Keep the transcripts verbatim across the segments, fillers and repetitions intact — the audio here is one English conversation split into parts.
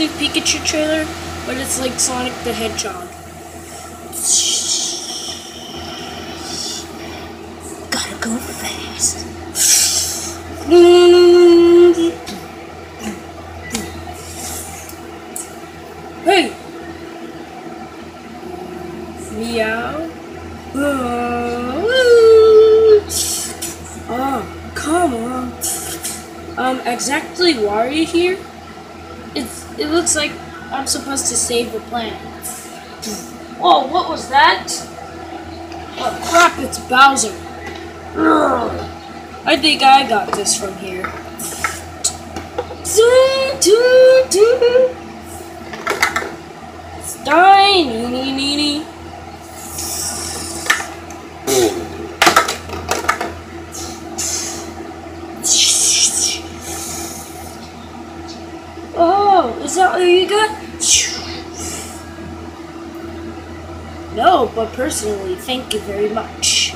Detective Pikachu trailer, but it's like Sonic the Hedgehog. Gotta go fast. Hey! Meow. Oh, come on. Um, exactly why are you here? It's, it looks like I'm supposed to save the planet. Oh, what was that? Oh crap, it's Bowser. I think I got this from here. Steiny. Oh, is that what you got? No, but personally, thank you very much.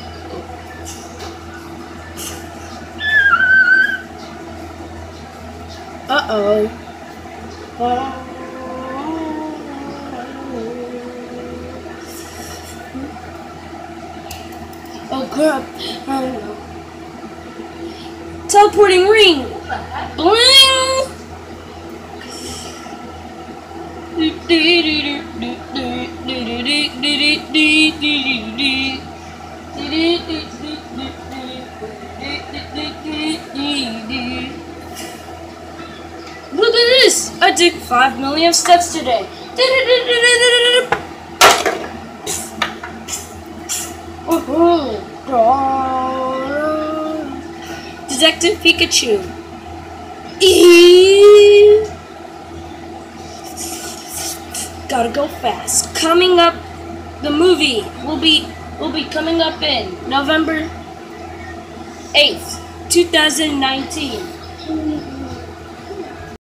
Uh-oh. Oh. Oh crap. I don't know. Teleporting ring! Bling! Look at this! I took five million steps today. Oh, Detective Pikachu. Eee. Gotta go fast. Coming up, the movie will be will be coming up in November eighth, two thousand nineteen.